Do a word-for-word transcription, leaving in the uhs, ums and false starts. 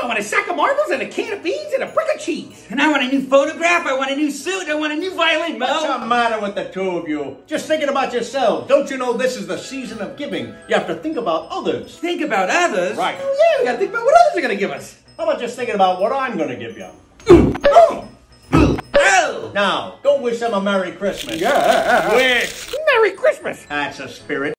I want a sack of marbles and a can of beans and a brick of cheese. And I want a new photograph, I want a new suit, I want a new violin, Mo. What's the matter with the two of you? Just thinking about yourselves. Don't you know this is the season of giving? You have to think about others. Think about others? Right. Oh, yeah, we gotta think about what others are gonna give us. How about just thinking about what I'm gonna give you? Oh! Now, go wish them a Merry Christmas. Yeah. Wish. Merry Christmas. That's a spirit.